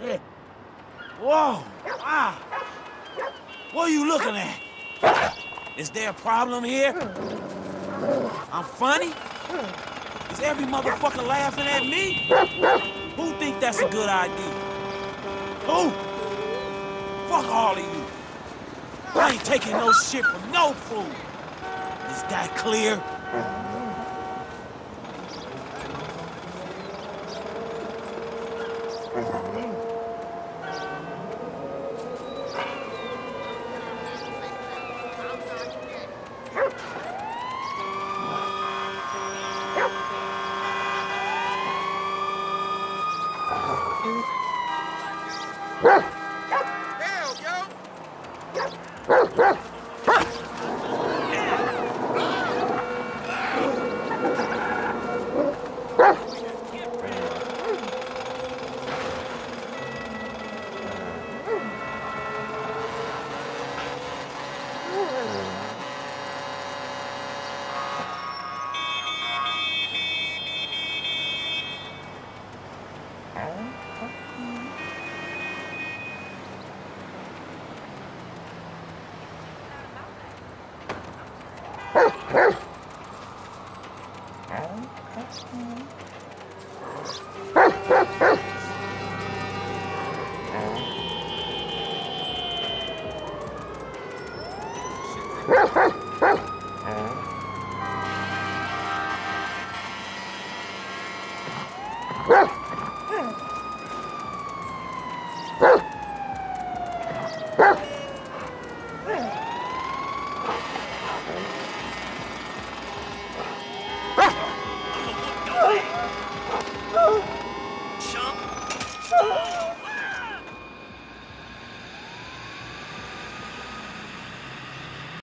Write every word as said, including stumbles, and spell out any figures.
shit. Whoa, wow. What are you looking at? Is there a problem here? I'm funny? Is every motherfucker laughing at me? Who think that's a good idea? Who? Fuck all of you. I ain't taking no shit from no fool. Is that clear? Huh?